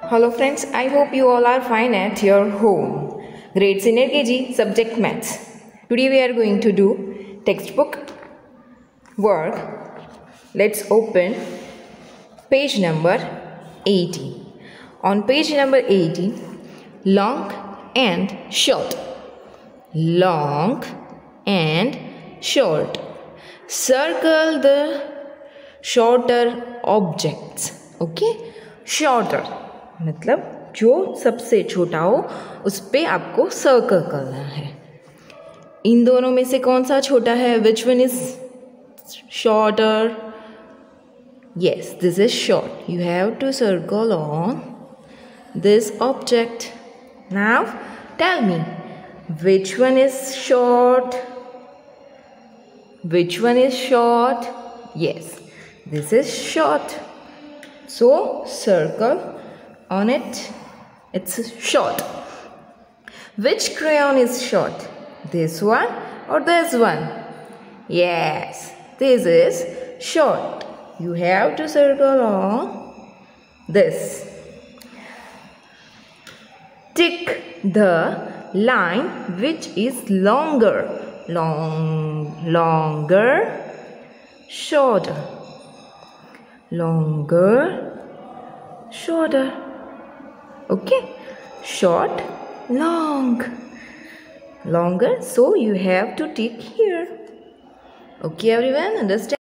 Hello friends, I hope you all are fine at your home. Grade Senior KG Subject Maths. Today we are going to do textbook work. Let's open page number 18. On page number 18, long and short. Long and short. Circle the shorter objects. Okay? Shorter मतलब जो सबसे छोटा हो उस पे आपको circle करना है. इन दोनों में से कौन सा छोटा है? Which one is shorter? Yes, this is short. You have to circle on this object. Now tell me, which one is short? Which one is short? Yes, this is short. So circle on it. It's short. Which crayon is short? This one or this one? Yes, this is short. You have to circle on this. Tick the line which is longer. Longer, shorter. Longer, shorter. Okay, short, long. Longer, so you have to tick here. Okay everyone, understand?